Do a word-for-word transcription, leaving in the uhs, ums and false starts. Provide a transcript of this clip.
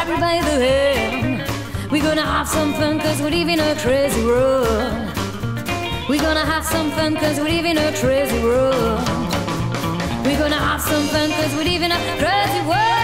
grab you by the hand. We're gonna have some fun cause we live in a crazy world. We're gonna have some fun cause we live in a crazy world. We're gonna have some fun cause we live in a crazy world.